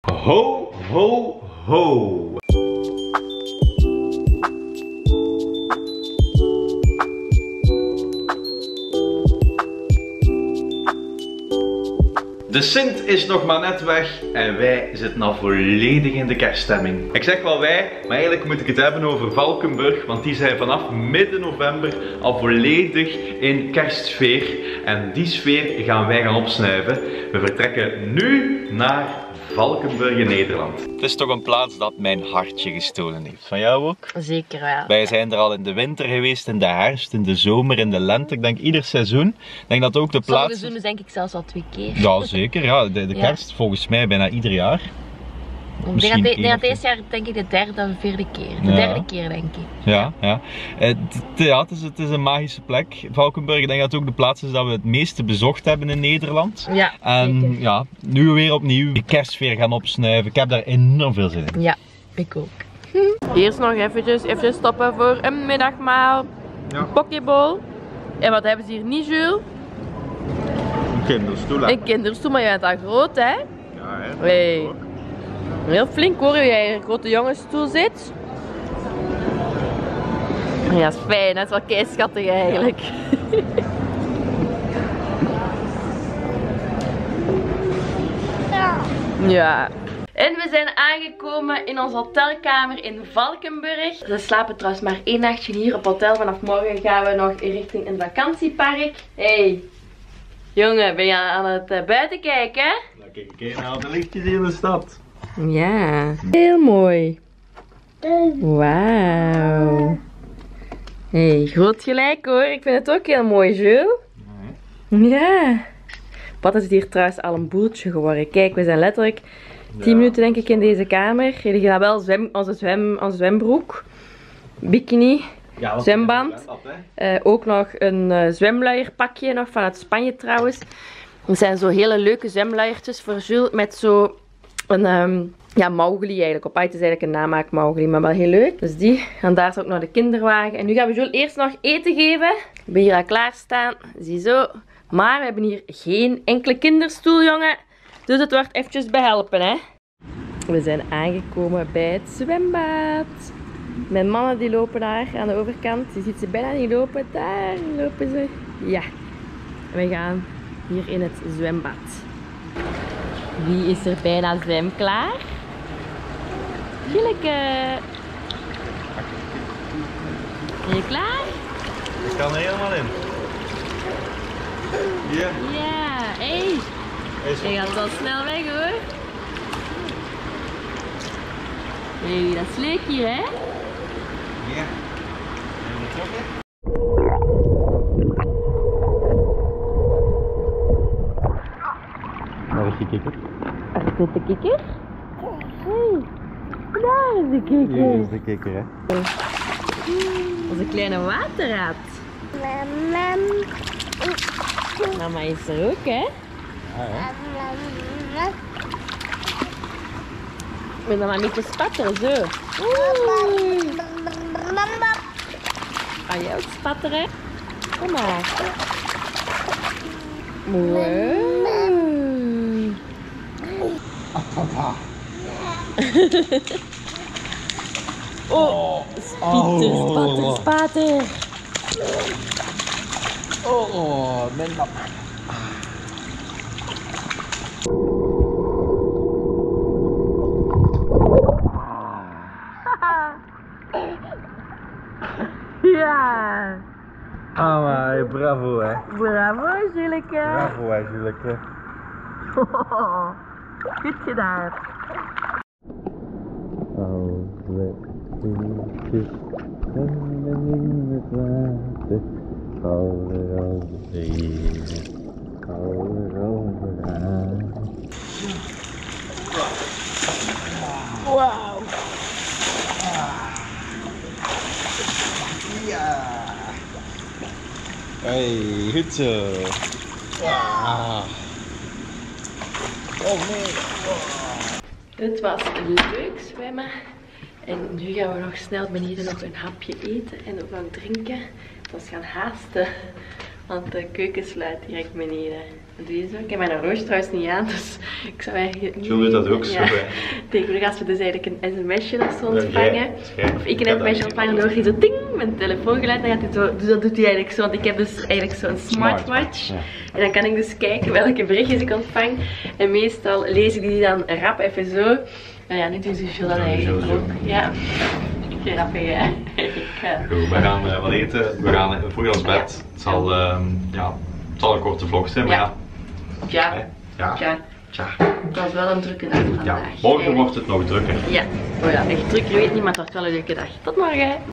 Ho, ho, ho. De Sint is nog maar net weg en wij zitten al volledig in de kerststemming. Ik zeg wel wij, maar eigenlijk moet ik het hebben over Valkenburg, want die zijn vanaf midden november al volledig in kerstsfeer. En die sfeer gaan wij gaan opsnuiven. We vertrekken nu naar Valkenburg in Nederland. Het is toch een plaats dat mijn hartje gestolen heeft. Van jou ook? Zeker wel. Wij zijn er al in de winter geweest, in de herfst, in de zomer, in de lente. Ik denk ieder seizoen. Ik denk dat ook de plaats... Sommige seizoenen denk ik zelfs al 2 keer. Ja, zeker. Ja, de kerst volgens mij bijna ieder jaar. Ik denk dat deze jaar denk ik de 3e of 4e keer. De 3e keer denk ik. Ja, ja. Het is een magische plek, Valkenburg. Ik denk dat het ook de plaats is dat we het meeste bezocht hebben in Nederland. Ja, en zeker. Ja, nu weer opnieuw de kerstsfeer gaan opsnuiven. Ik heb daar enorm veel zin in. Ja, ik ook. Eerst nog eventjes stoppen voor een middagmaal. Ja. Een pokeball. En wat hebben ze hier niet, Jules? Een kinderstoel. Een kinderstoel, maar je bent al groot, hè? Ja, hè? Hey. Heel flink hoor, hoe jij in een grote jongensstoel zit. Ja, dat is fijn, dat is wel keischattig eigenlijk. Ja. En we zijn aangekomen in onze hotelkamer in Valkenburg. We slapen trouwens maar 1 nachtje hier op hotel. Vanaf morgen gaan we nog richting een vakantiepark. Hey, jongen, ben je aan het buiten kijken? Nou, kijk eens naar al de lichtjes hier in de stad. Ja, heel mooi. Wauw. Hey, groot gelijk hoor. Ik vind het ook heel mooi, Jules. Ja. Wat is het hier trouwens al een boeltje geworden. Kijk, we zijn letterlijk 10 minuten denk ik in deze kamer. Jullie gaan wel onze zwembroek, bikini, Ja, zwemband. Ook nog een zwemluierpakje nog vanuit Spanje trouwens. Er zijn zo hele leuke zwemluiertjes voor Jules met zo een ja, Mowgli eigenlijk op. Het is eigenlijk een namaak Mowgli, maar wel heel leuk. Dus die. En daar is ook nog de kinderwagen. En nu gaan we Jules eerst nog eten geven. Ik ben hier al klaarstaan. Ziezo. Maar we hebben hier geen enkele kinderstoel, jongen. Dus het wordt eventjes behelpen, hè. We zijn aangekomen bij het zwembad. Mijn mannen die lopen daar aan de overkant. Je ziet ze bijna niet lopen. Daar lopen ze. Ja. En we gaan hier in het zwembad. Wie is er bijna zwemklaar? Gilleke. Ben je klaar? Ik kan er helemaal in. Ja. Ja. Hey. Je gaat wel snel weg hoor. Hey, dat is leuk hier hè? Ja. En we trokken. Waar is die kikker? Waar zit de kikker? Hey, daar is de kikker. Hier is de kikker, hè? Onze kleine waterraad. Mama is er ook, hè? Ja, hè? Moet dan maar een beetje spatteren, zo. Oeh. Ga jij ook spatteren? Kom maar. Wow. Oh, spatter, spatter. Oh, mijn nap. Ja. Ah, maar bravo, hè? Bravo, Juleke. Bravo, hè, Juleke. Goed gedaan. Alle voetjes zwemmen in het water. Overal bezig, overal aan. Wauw. Ja. Hey, goed zo. Ja. Oh nee. Het was leuk zwemmen. En nu gaan we nog snel beneden nog een hapje eten en ook nog drinken. Dat is gaan haasten. Want de keuken sluit direct beneden. Doe je zo? Ik heb mijn horloge trouwens niet aan, dus ik zou eigenlijk niet... Jill doet dat ook zo, hè. Tegenwoordig als we dus eigenlijk een sms'je of zo ontvangen, of ik een sms'je ontvangen, dan hoort hij zo ting, mijn telefoongeluid, dan gaat hij zo, dus dat doet hij eigenlijk zo, want ik heb dus eigenlijk zo'n smartwatch. Ja. En dan kan ik dus kijken welke berichtjes ik ontvang. En meestal lees ik die dan rap even zo. Nou ja, nu doet Jill dat eigenlijk ook. Ja. Grappig, hè? Goed, we gaan wat eten, we gaan vroeg ons bed. Het zal, het zal een korte vlog zijn, maar ja. Tja. Het was wel een drukke dag vandaag. Ja, morgen wordt het nog drukker. Ja, oh ja, echt druk, je weet niet, maar het wordt wel een leuke dag. Tot morgen!